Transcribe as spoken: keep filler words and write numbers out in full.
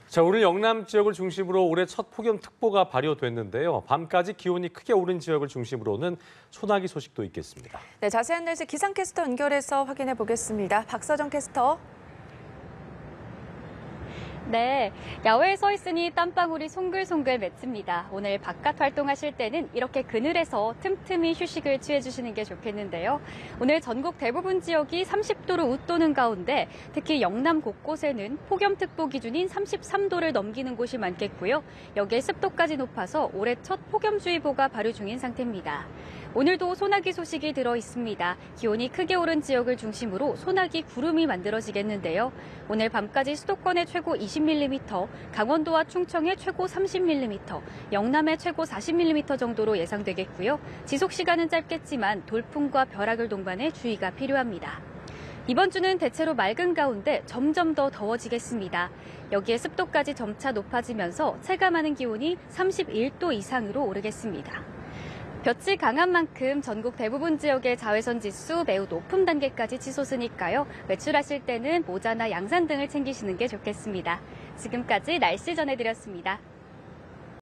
자, 오늘 영남 지역을 중심으로 올해 첫 폭염특보가 발효됐는데요. 밤까지 기온이 크게 오른 지역을 중심으로는 소나기 소식도 있겠습니다. 네, 자세한 날씨 기상캐스터 연결해서 확인해 보겠습니다. 박서정 캐스터. 네, 야외에 서 있으니 땀방울이 송글송글 맺힙니다. 오늘 바깥 활동하실 때는 이렇게 그늘에서 틈틈이 휴식을 취해주시는 게 좋겠는데요. 오늘 전국 대부분 지역이 삼십 도로 웃도는 가운데 특히 영남 곳곳에는 폭염특보 기준인 삼십삼 도를 넘기는 곳이 많겠고요. 여기에 습도까지 높아서 올해 첫 폭염주의보가 발효 중인 상태입니다. 오늘도 소나기 소식이 들어 있습니다. 기온이 크게 오른 지역을 중심으로 소나기 구름이 만들어지겠는데요. 오늘 밤까지 수도권의 최고 이십 밀리미터, 강원도와 충청의 최고 삼십 밀리미터, 영남의 최고 사십 밀리미터 정도로 예상되겠고요. 지속 시간은 짧겠지만 돌풍과 벼락을 동반해 주의가 필요합니다. 이번 주는 대체로 맑은 가운데 점점 더 더워지겠습니다. 여기에 습도까지 점차 높아지면서 체감하는 기온이 삼십일 도 이상으로 오르겠습니다. 볕이 강한 만큼 전국 대부분 지역의 자외선 지수 매우 높은 단계까지 치솟으니까요. 외출하실 때는 모자나 양산 등을 챙기시는 게 좋겠습니다. 지금까지 날씨 전해드렸습니다.